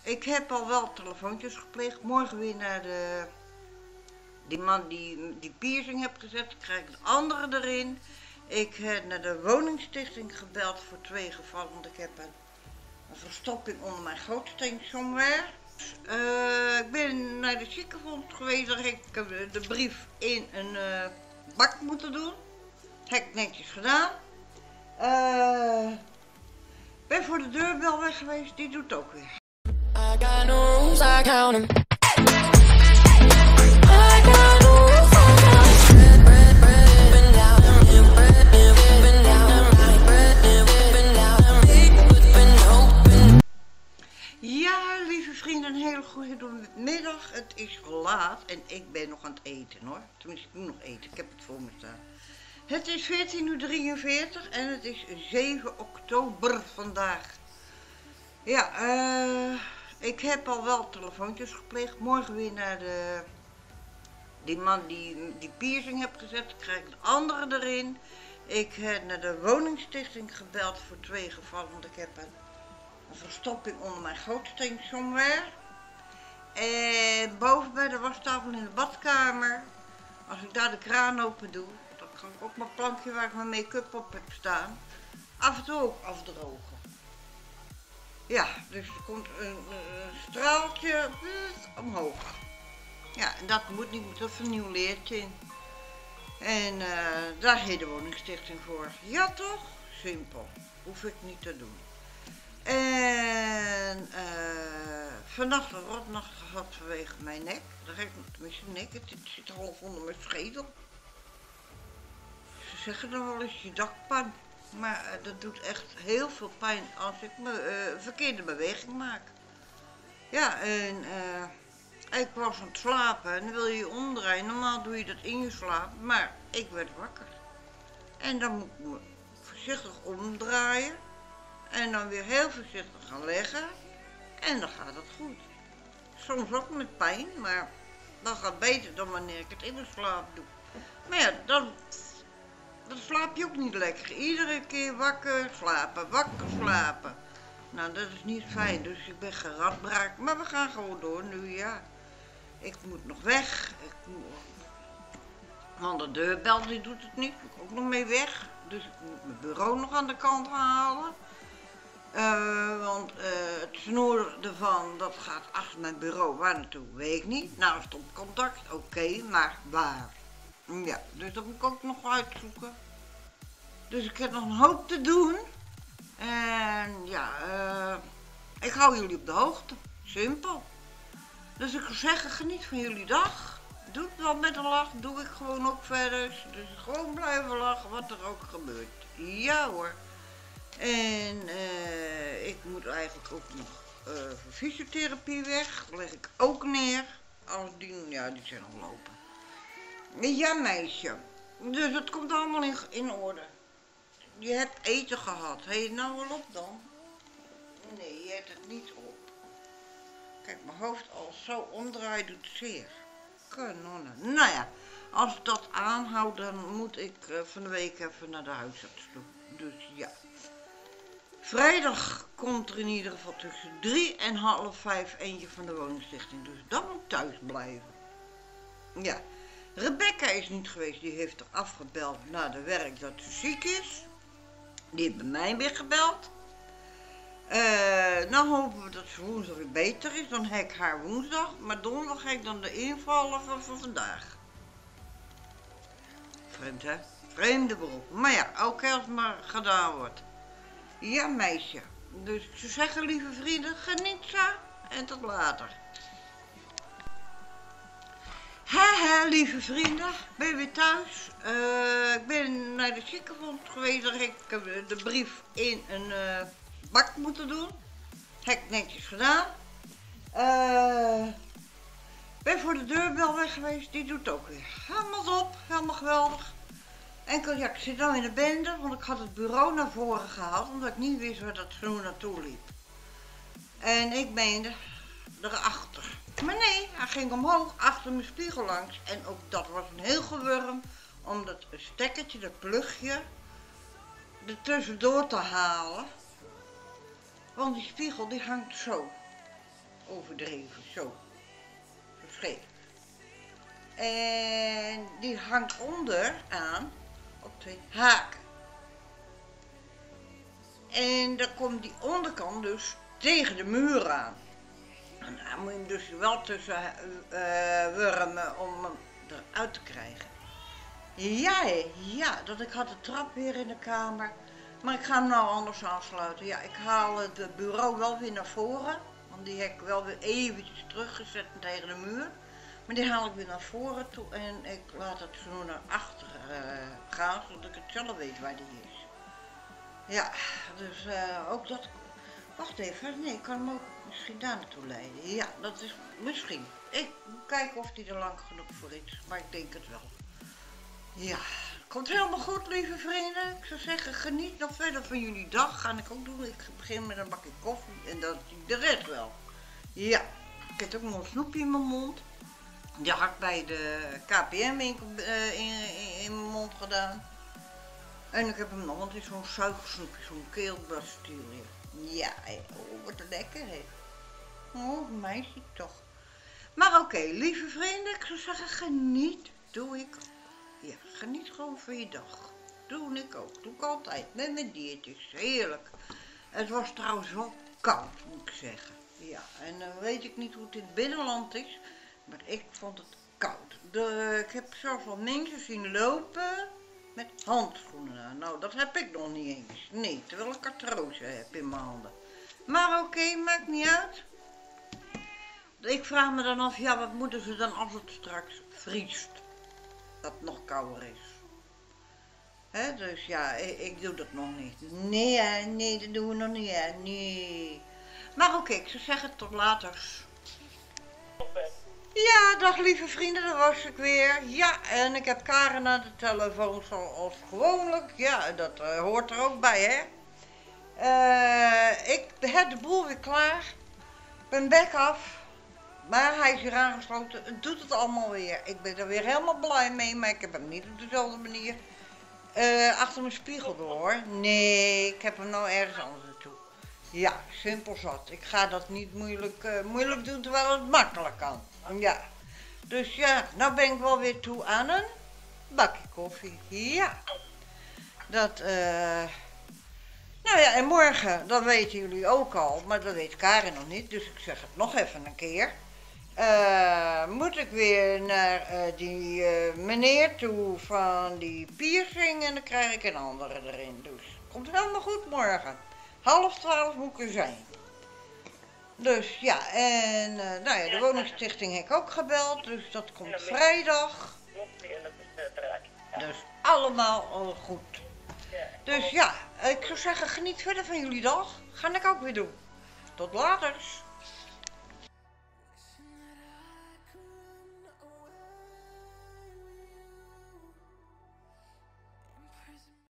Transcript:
Ik heb al wel telefoontjes gepleegd. Morgen weer naar die man die piercing heeft gezet. Dan krijg ik de andere erin. Ik heb naar de woningstichting gebeld voor 2 gevallen. Want ik heb een verstopping onder mijn gootsteen somewhere. Ik ben naar de ziekenfonds geweest. Daar heb ik de brief in een bak moeten doen. Heb ik netjes gedaan. Ben voor de deurbel weg geweest. Die doet het ook weer. I got no rules, I count 'em. Ja, lieve vrienden, een hele goede middag. Het is laat en ik ben nog aan het eten hoor. Tenminste, ik moet nog eten. Ik heb het voor me staan. Het is 14:43 en het is 7 oktober vandaag. Ja, ik heb al wel telefoontjes gepleegd. Morgen weer naar die man die piercing heeft gezet. Dan krijg ik de andere erin. Ik heb naar de woningstichting gebeld voor 2 gevallen. Want ik heb een verstopping onder mijn gootsteen somewhere. En boven bij de wastafel in de badkamer. Als ik daar de kraan open doe, dan kan ik ook mijn plankje waar ik mijn make-up op heb staan, af en toe ook afdrogen. Ja, dus er komt een straaltje omhoog. Ja, en dat moet niet, moet er vernieuwleerd in. En daar heeft de woningstichting voor. Ja toch? Simpel. Hoef ik niet te doen. En vannacht een rotnacht gehad vanwege mijn nek. Daar heb ik tenminste nek, het zit half onder mijn schedel. Ze zeggen dan wel eens je dakpan. Maar dat doet echt heel veel pijn als ik me verkeerde beweging maak. Ja, en ik was aan het slapen en dan wil je je omdraaien. Normaal doe je dat in je slaap, maar ik werd wakker. En dan moet ik me voorzichtig omdraaien. En dan weer heel voorzichtig gaan leggen. En dan gaat het goed. Soms ook met pijn, maar dat gaat beter dan wanneer ik het in mijn slaap doe. Maar ja, dan slaap je ook niet lekker. Iedere keer wakker slapen. Nou, dat is niet fijn, dus ik ben geradbraakt. Maar we gaan gewoon door nu, ja. Ik moet nog weg. Want de deurbel die doet het niet. Ik moet ook nog mee weg. Dus ik moet mijn bureau nog aan de kant halen. Want het snoer ervan, dat gaat achter mijn bureau. Waar naartoe, weet ik niet. Nou, stopcontact, oké, maar waar? Ja, dus dat moet ik ook nog uitzoeken. Dus ik heb nog een hoop te doen. En ja, ik hou jullie op de hoogte. Simpel. Dus ik zou zeggen, geniet van jullie dag. Doe het wel met een lach, doe ik gewoon ook verder. Dus gewoon blijven lachen, wat er ook gebeurt. Ja hoor. En ik moet eigenlijk ook nog voor fysiotherapie weg. Dat leg ik ook neer. Als die zijn nog lopen. Ja meisje. Dus het komt allemaal in orde. Je hebt eten gehad. Heb je het nou wel op dan? Nee, je hebt het niet op. Kijk, mijn hoofd als zo omdraait doet zeer. Kanonnen. Nou ja, als ik dat aanhoud, dan moet ik van de week even naar de huisarts toe. Dus ja. Vrijdag komt er in ieder geval tussen 3 en half 5 eentje van de woningstichting. Dus dan moet ik thuis blijven. Ja. Rebecca is niet geweest. Die heeft er afgebeld na de werk dat ze ziek is. Die heeft bij mij weer gebeld. Nou hopen we dat ze woensdag weer beter is. Dan heb ik haar woensdag. Maar donderdag ga ik dan de invallen van vandaag. Vreemd hè? Vreemde beroep. Maar ja, ook als het maar gedaan wordt. Ja meisje. Dus ik zou zeggen lieve vrienden, geniet zo. En tot later. Haha, lieve vrienden, ik ben weer thuis. Ik ben naar de ziekenfonds geweest. Daar heb ik de brief in een bak moeten doen. Heb ik netjes gedaan. Ben voor de deurbel weg geweest. Die doet het ook weer. Helemaal top, helemaal geweldig. Enkel, ja, ik zit nou in de bende, want ik had het bureau naar voren gehaald, omdat ik niet wist waar dat snoer naartoe liep. En ik meende erachter. Maar nee, hij ging omhoog, achter mijn spiegel langs. En ook dat was een heel gewurm, om dat stekkertje, dat plugje, er tussendoor te halen. Want die spiegel, die hangt zo. overdreven, zo. Zo scheef. En die hangt onder aan op 2 haken. En dan komt die onderkant dus tegen de muur aan. En daar moet je hem dus wel tussen wurmen om hem eruit te krijgen. Ja, dat ik had de trap weer in de kamer. Maar ik ga hem nou anders aansluiten. Ja, ik haal het bureau wel weer naar voren. Want die heb ik wel weer eventjes teruggezet tegen de muur. Maar die haal ik weer naar voren toe en ik laat het zo naar achter gaan, zodat ik het zelf weet waar die is. Ja, dus ook dat... Wacht even, nee, ik kan hem ook misschien daar naartoe leiden. Ja, dat is misschien. Ik moet kijken of die er lang genoeg voor is, maar ik denk het wel. Ja, komt helemaal goed, lieve vrienden. Ik zou zeggen, geniet nog verder van jullie dag. Ga ik ook doen. Ik begin met een bakje koffie en dat de rest wel. Ja, ik heb ook nog een snoepje in mijn mond. Die had ik bij de KPM-winkel in mijn mond gedaan. En ik heb hem nog, want het is zo'n suikersnoepje, zo'n keelbastille. Ja, oh, wat lekker hè. Oh, meisje toch. Maar oké, lieve vrienden, ik zou zeggen, geniet, doe ik. Ja, geniet gewoon van je dag. Doe ik ook, doe ik altijd, met mijn diertjes, heerlijk. Het was trouwens wel koud, moet ik zeggen. Ja, en dan weet ik niet hoe het in het binnenland is, maar ik vond het koud. Ik heb zelfs wel mensen zien lopen met handschoenen aan. Nou, dat heb ik nog niet eens. Nee, terwijl ik artrose heb in mijn handen. Maar oké, maakt niet uit. Ik vraag me dan af, ja, wat moeten ze dan als het straks vriest? Dat het nog kouder is. Hè, dus ja, ik doe dat nog niet. Nee, dat doen we nog niet. Hè. Nee. Maar oké, ik zou zeggen tot later. Ja, dag lieve vrienden, daar was ik weer. Ja, en ik heb Karen aan de telefoon zoals gewoonlijk. Ja, dat hoort er ook bij, hè. Ik heb de boel weer klaar. Ik ben bek af. Maar hij is hier aangesloten. Het doet het allemaal weer. Ik ben er weer helemaal blij mee, maar ik heb hem niet op dezelfde manier achter mijn spiegel door, hoor. Nee, ik heb hem nou ergens anders naartoe. Ja, simpel zat. Ik ga dat niet moeilijk doen terwijl het makkelijk kan. Ja. Dus ja, nou ben ik wel weer toe aan een bakje koffie. Ja. Dat, nou ja, en morgen, dat weten jullie ook al, maar dat weet Karin nog niet, dus ik zeg het nog even een keer. Moet ik weer naar die meneer toe van die piercing en dan krijg ik een andere erin. Dus komt helemaal goed morgen. 11:30 moet ik er zijn. Dus ja, en nou ja, de woningstichting heb ik ook gebeld, dus dat komt vrijdag. Dus allemaal al goed. Dus ja, ik zou zeggen, geniet verder van jullie dag. Ga ik ook weer doen. Tot later.